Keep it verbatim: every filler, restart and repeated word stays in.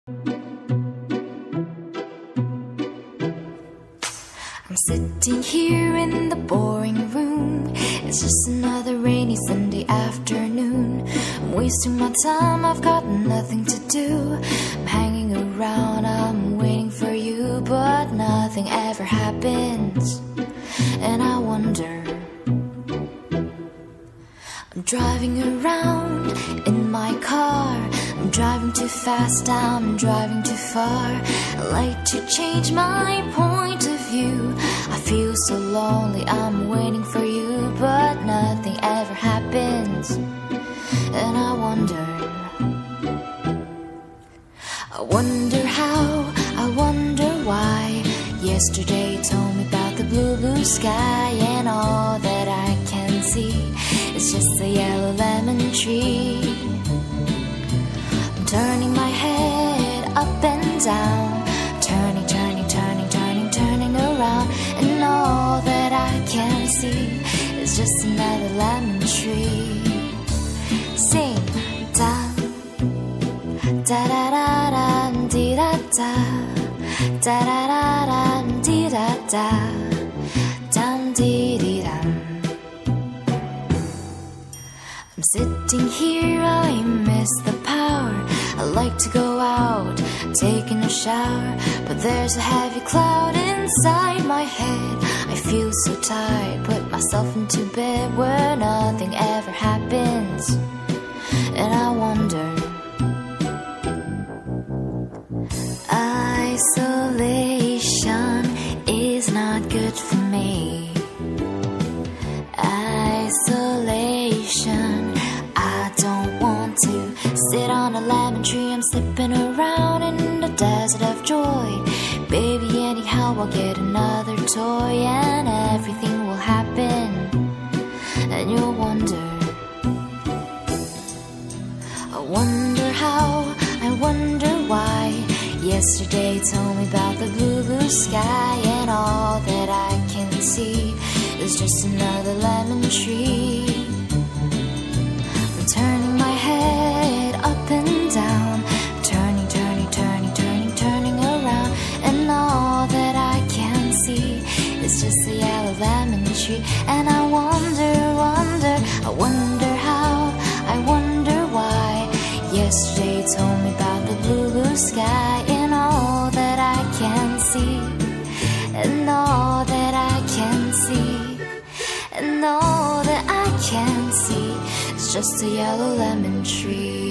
I'm sitting here in the boring room. It's just another rainy Sunday afternoon. I'm wasting my time, I've got nothing to do. I'm hanging around, I'm waiting for you, but nothing ever happens. And I wonder, I'm driving around in my car. I'm driving too fast, I'm driving too far. I like to change my point of view. I feel so lonely, I'm waiting for you, but nothing ever happens. And I wonder, I wonder how, I wonder why. Yesterday told me about the blue, blue sky, and all that I can see is just a yellow lemon tree. I'm turning my head up and down, turning, turning, turning, turning, turning around, and all that I can see is just another lemon tree. Sing, da, da da da da, dee da da, da da da da, dee da da, dum dee dee dum. I'm sitting here, I miss the power. I like to go out, taking a shower, but there's a heavy cloud inside my head. I feel so tired, put myself into bed where nothing ever happens. And I wonder, isolation is not good for me. Isolation, I don't want to sit on a lemon tree. I'm slipping around in the desert of joy. Baby, anyhow I'll get another toy, and everything will happen. And you'll wonder, I wonder how, I wonder why. Yesterday told me about the blue, blue sky, and all that I can see is just another lemon tree. I'm turning my head up and down, turning, turning, turning, turning, turning around, and all that I can see is just a yellow lemon tree. And I wonder, wonder, I wonder how, I wonder why. Yesterday told me about the blue, blue sky, and all that I can see, and all that I can see, and all that I can see is just a yellow lemon tree.